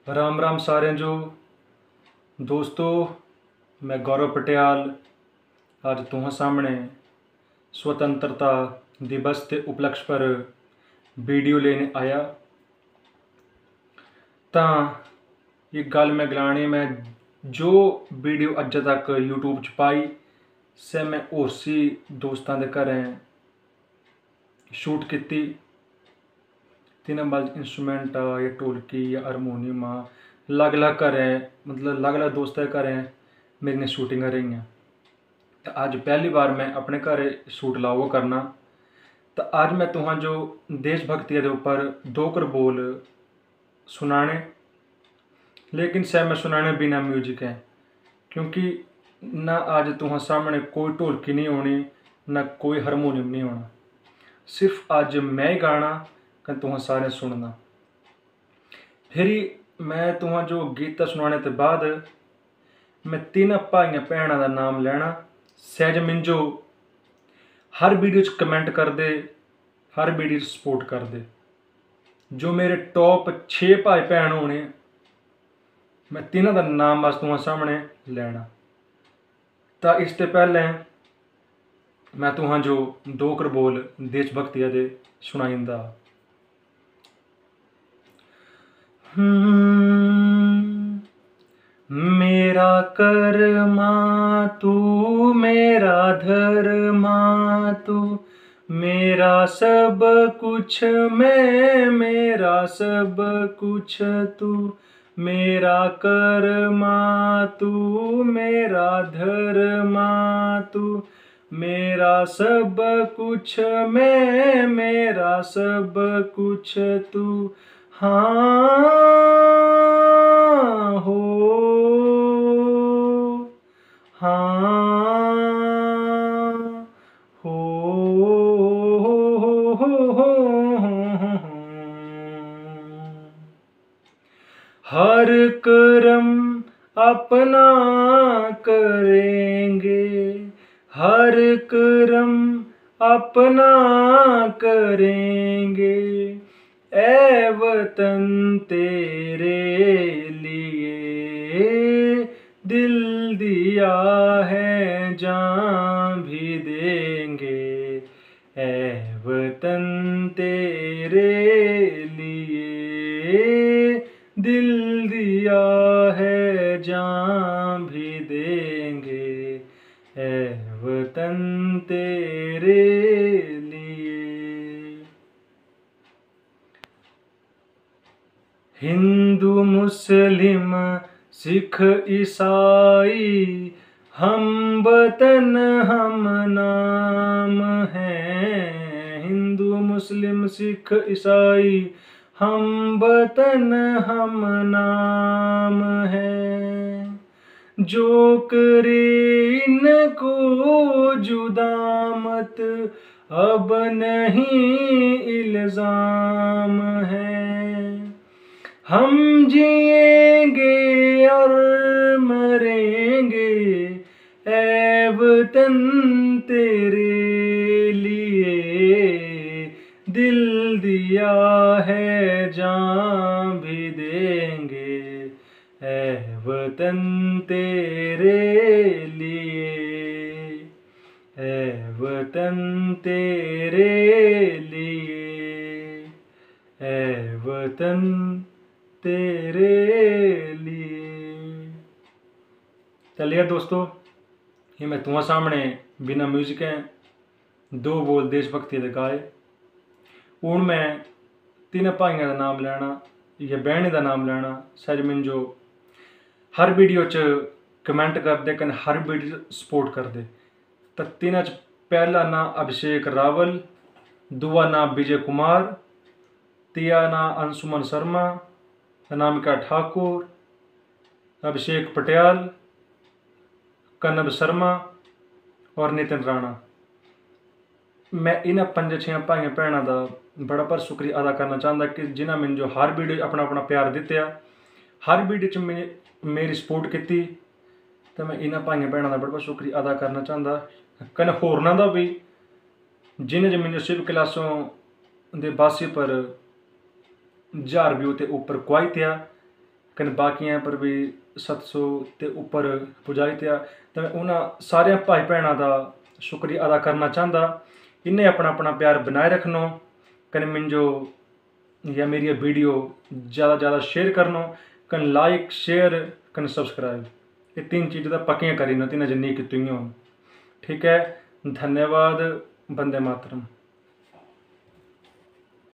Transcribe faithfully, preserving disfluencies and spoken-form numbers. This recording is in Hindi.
राम राम सारे जो दोस्तों, मैं गौरव पटियाल आज तुहां सामने स्वतंत्रता दिवस के उपलक्ष्य पर वीडियो लेने आया। तो ये गल मैं गलानी मैं जो वीडियो अज तक यूट्यूब च पाई से मैं होरसी दोस्तों के घरें शूट की। तिन्हां बल इंस्ट्रूमेंट या ढोलकी या हारमोनियम अलग अलग घरें मतलब अलग अलग दोस्तों के घरें मेरिया शूटिंगां रही। तो अज पहली बार मैं अपने घर शूट लाओ करना। तो अज मैं तुहां जो देशभक्ति के उपर दो कर बोल सुनाने, लेकिन सह मैं सुनाने बिना म्यूजिक है, क्योंकि ना अज तुहां सामने कोई ढोलकी नहीं होनी ना कोई हारमोनियम नहीं होना। सिर्फ अज मैं ही गाना कन तुहां सारे सुनना। फिर मैं तुहां जो गीत सुनाने के बाद मैं तीन भाइयों भैनों का नाम लेना। सहज मिंजो हर वीडियो च कमेंट कर दे, हर वीडियो च सपोर्ट कर दे। जो मेरे टॉप छे भाई भैन होने मैं तीनों का नाम बस तुहां सामने लेना। तो इससे पहले मैं तुहां जो दो कर बोल देशभक्ति दे सुनाईंदा। मेरा कर्मा तू मेरा धर्मा तू, मेरा सब कुछ मैं मेरा सब कुछ तू। मेरा कर्मा तू मेरा धर्मा तू, मेरा सब कुछ मैं मेरा सब कुछ तू। हाँ हो हाँ हो हो हो हर कर्म अपना करेंगे, हर कर्म अपना करेंगे। ऐ वतन तेरे लिए दिल दिया है जान भी देंगे। ऐ वतन तेरे लिए दिल दिया है जान भी देंगे। ऐ वतन तेरे लिए। हिंदू मुस्लिम सिख ईसाई हम वतन हम नाम हैं। हिंदू मुस्लिम सिख ईसाई हम वतन हम नाम हैं। जो करे इनको जुदा मत अब नहीं इल्जाम है। हम जिएंगे और मरेंगे ऐ वतन तेरे लिए। दिल दिया है जान भी देंगे ऐ वतन तेरे लिए। ऐ वतन तेरे लिए, ऐ वतन तेरे लिए। चलिए दोस्तों, ये मैं तुम्हारे सामने बिना म्यूजिक है दो बोल देशभक्ति दे गाए। हूँ मैं तीन भाइयों का नाम लेना या बहनी का नाम लेना। सहज मिंजो हर वीडियो च कमेंट कर दे कन हर वीडियो सपोर्ट कर दे। तो तीन च पहला नाम अभिषेक रावल, दूआ नाम विजय कुमार, तिया नाम अंशुमन शर्मा, अनामिका ठाकुर, अभिषेक पटियाल, कनब शर्मा और नितिन राणा। मैं इन्ह पंज छे भाइयों भैनों का बड़ा पर शुक्रिया अदा करना चाहता कि जिन्हें मैंने जो हर वीडियो अपना अपना प्यार दिता, हर वीडियो च मे मेरी सपोर्ट की। तो मैं इन्ह भाइयों भैनों का बड़ा बड़ा शुक्रिया अदा करना चाहता। कन्नै होरनां दा भी जिन्हें जो मैंने शिव क्लासों के बासी पर हजार व्यू के उपर कुआई दिया कन बाकियां पर भी सत्त सौ ते उपर पुजाई दिया। तो मैं उन्होंने सारे भाई भैनों का शुक्रिया अदा करना चाहता। इन्हें अपना अपना प्यार बनाए रखनो, कन मिंजो या मेरी वीडियो ज़्यादा ज़्यादा शेयर करनो, कन लाइक शेयर कन सब्सक्राइब, ये तीन चीज़ें तो पक्कियां करी नो, तीन जन नहीं की। ठीक है, धन्यवाद। वंदे मातरम।